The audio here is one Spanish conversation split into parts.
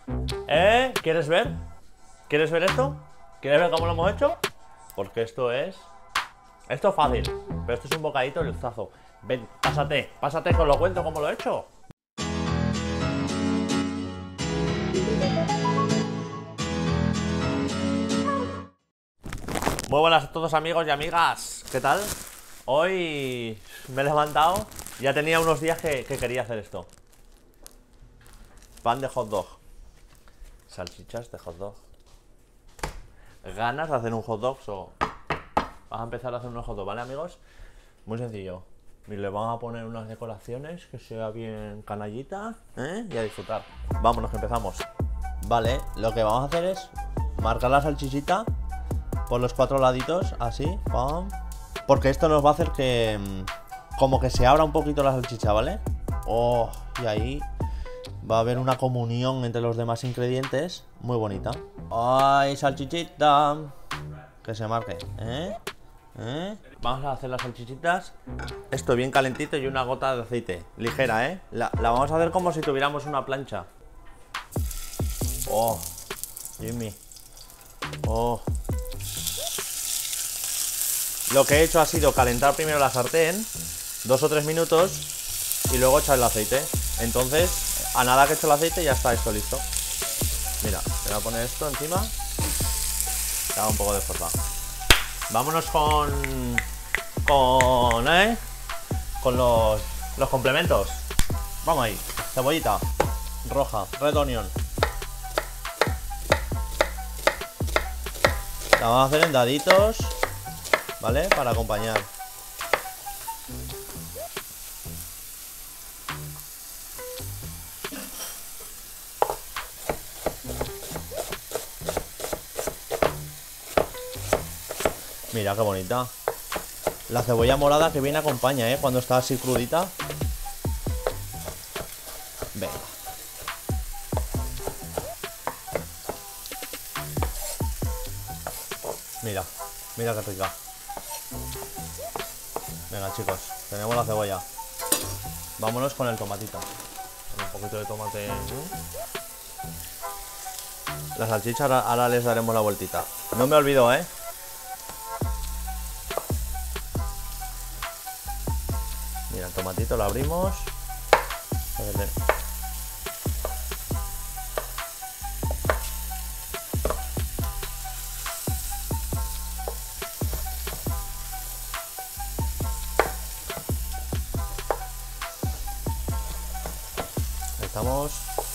¿Quieres ver? ¿Quieres ver esto? ¿Quieres ver cómo lo hemos hecho? Porque esto es... Esto es fácil, pero esto es un bocadito de luzazo. Ven, pásate que os lo cuento cómo lo he hecho. Muy buenas a todos amigos y amigas, ¿qué tal? Hoy me he levantado, ya tenía unos días que quería hacer esto. Pan de hot dog, salchichas de hot dog. ¿Ganas de hacer un hot dog? Vas a empezar a hacer unos hot dog, ¿vale amigos? Muy sencillo. Y le vamos a poner unas decoraciones que sea bien canallita, y a disfrutar. Vámonos, que empezamos. Vale, lo que vamos a hacer es marcar la salchichita por los cuatro laditos, así, pam. Porque esto nos va a hacer que como que se abra un poquito la salchicha, ¿vale? Oh, y ahí va a haber una comunión entre los demás ingredientes muy bonita. ¡Ay, salchichita! Que se marque, Vamos a hacer las salchichitas. Esto bien calentito y una gota de aceite ligera, La vamos a hacer como si tuviéramos una plancha. Oh, Jimmy. Oh. Lo que he hecho ha sido calentar primero la sartén 2 o 3 minutos y luego echar el aceite. Entonces, a nada que he hecho el aceite ya está esto listo. Mira, voy a poner esto encima. Le hago un poco de forma. Vámonos con los complementos. Vamos ahí. Cebollita roja, red onion. La vamos a hacer en daditos, ¿vale? Para acompañar. Mira qué bonita. La cebolla morada que bien acompaña, cuando está así crudita. Venga. Mira qué rica. Venga chicos, tenemos la cebolla. Vámonos con el tomatito. Un poquito de tomate. Las salchichas ahora les daremos la vueltita. No me olvido, Mira, el tomatito lo abrimos. Ahí estamos.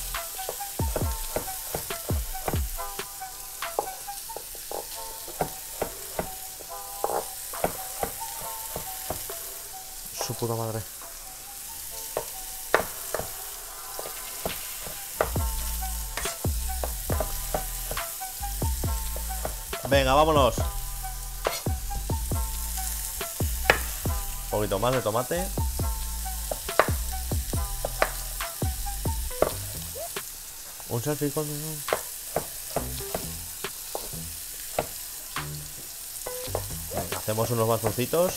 Su puta madre. Venga, vámonos. Un poquito más de tomate. Un salpicón. Venga, hacemos unos bastoncitos.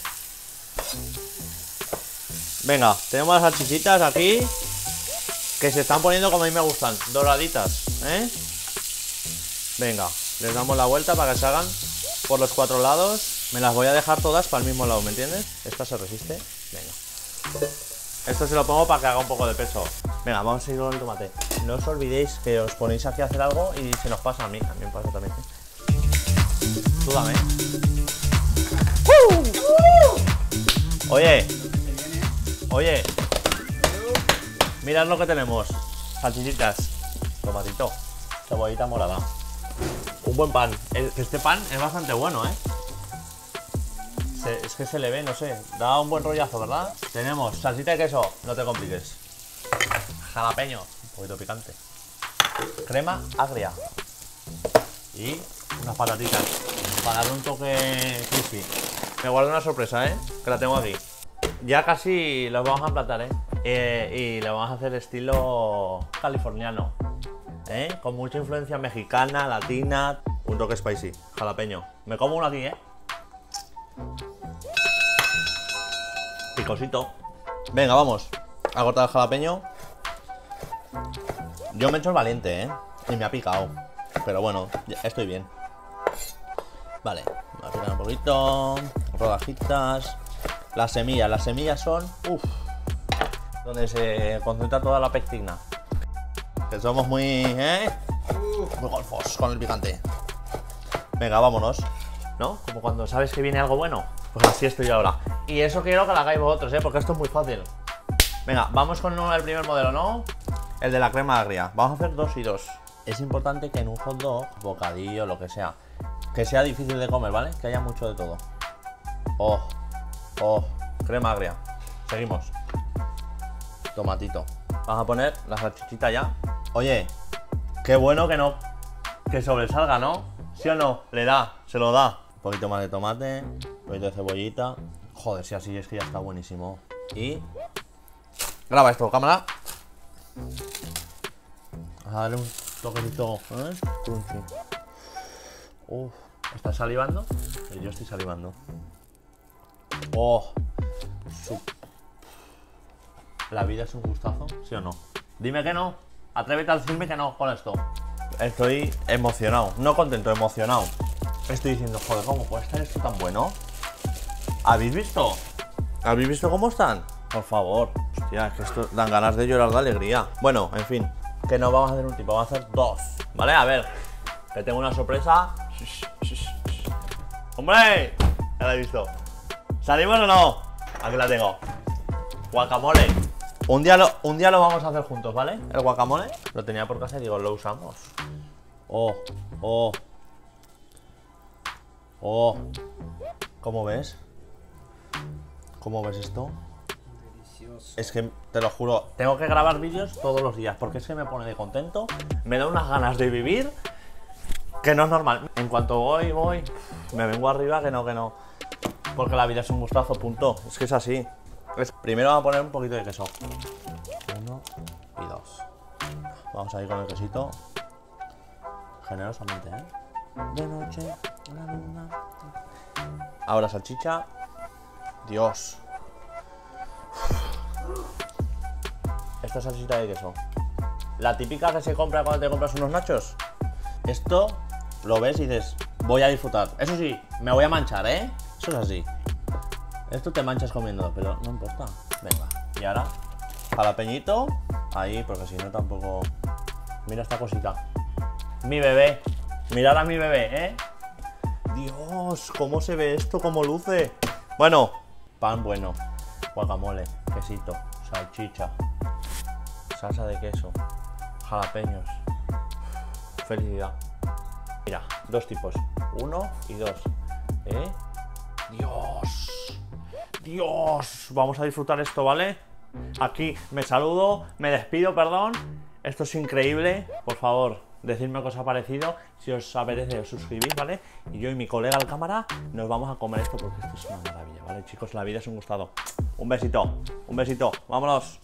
Venga, tenemos las salchichitas aquí que se están poniendo como a mí me gustan, doraditas, Venga, les damos la vuelta para que se hagan por los cuatro lados. Me las voy a dejar todas para el mismo lado, ¿me entiendes? Esta se resiste. Venga. Esto se lo pongo para que haga un poco de peso. Venga, vamos a seguir con el tomate. No os olvidéis que os ponéis aquí a hacer algo y se nos pasa a mí. A mí me pasa también. Tú dame. Oye, mirad lo que tenemos. Salchichitas, tomatito, cebollita morada. Un buen pan. Este pan es bastante bueno, Es que se le ve, no sé. Da un buen rollazo, ¿verdad? Tenemos salsita de queso, no te compliques. Jalapeño, un poquito picante. Crema agria. Y unas patatitas para darle un toque crispy. Me guardo una sorpresa, que la tengo aquí. Ya casi los vamos a emplatar, y lo vamos a hacer estilo californiano, con mucha influencia mexicana, latina. Un toque spicy, jalapeño. Me como uno aquí, picosito. Venga, vamos a cortar el jalapeño. Yo me he hecho el valiente, ¿eh? Y me ha picado. Pero bueno, ya estoy bien. Vale, voy a picar un poquito. Rodajitas. Las semillas son... Uff. Donde se concentra toda la pectina. Que somos muy... muy golfos con el picante. Venga, vámonos. ¿No? Como cuando sabes que viene algo bueno. Pues así estoy yo ahora. Y eso quiero que lo hagáis vosotros, porque esto es muy fácil. Venga, vamos con el primer modelo, ¿no? El de la crema agria. Vamos a hacer 2 y 2. Es importante que en un hot dog, bocadillo, lo que sea difícil de comer, ¿vale? Que haya mucho de todo. Oh, crema agria. Seguimos. Tomatito. Vamos a poner la salchichita ya. Oye, qué bueno que sobresalga, ¿no? ¿Sí o no? Le da, se lo da. Un poquito más de tomate, un poquito de cebollita. Joder, si así es que ya está buenísimo. Y... graba esto, cámara. Vamos a darle un toquecito, crunchy. ¿Estás salivando? Yo estoy salivando. La vida es un gustazo, ¿sí o no? Dime que no. Atrévete a decirme que no con esto. Estoy emocionado. No contento, emocionado. Estoy diciendo, joder, ¿cómo puede estar esto tan bueno? ¿Habéis visto? ¿Habéis visto cómo están? Por favor. Hostia, es que esto dan ganas de llorar de alegría. Bueno, en fin. Que no vamos a hacer un tipo, vamos a hacer 2. ¿Vale? A ver. Que tengo una sorpresa. ¡Hombre! Ya la he visto. ¿Salimos o no? Aquí la tengo. Guacamole. Un día lo vamos a hacer juntos, ¿vale? El guacamole. Lo tenía por casa y digo, lo usamos. ¿Cómo ves? ¿Cómo ves esto? Delicioso. Es que, te lo juro, tengo que grabar vídeos todos los días porque es que me pone de contento. Me da unas ganas de vivir que no es normal. En cuanto voy, me vengo arriba que no. Porque la vida es un gustazo, punto. Es que es así. Primero vamos a poner un poquito de queso. 1 y 2. Vamos a ir con el quesito. Generosamente, ¿eh? De noche, la luna. Ahora salchicha. Dios. Esta salchicha de queso. La típica que se compra cuando te compras unos nachos. Esto lo ves y dices, voy a disfrutar. Eso sí, me voy a manchar, ¿eh? Eso es así. Esto te manchas comiendo, pero no importa. Venga, y ahora, jalapeñito. Ahí, porque si no tampoco... Mira esta cosita. Mi bebé. Mirad a mi bebé, ¿eh? Dios, cómo se ve esto, cómo luce. Bueno, pan bueno. Guacamole, quesito, salchicha, salsa de queso, jalapeños. Felicidad. Mira, 2 tipos. 1 y 2. Dios, vamos a disfrutar esto, ¿vale? Aquí me saludo, me despido, perdón. Esto es increíble. Por favor, decidme qué os ha parecido. Si os apetece, os suscribís, ¿vale? Y yo y mi colega al cámara nos vamos a comer esto porque esto es una maravilla, ¿vale? Chicos, la vida es un gustado. Un besito, vámonos.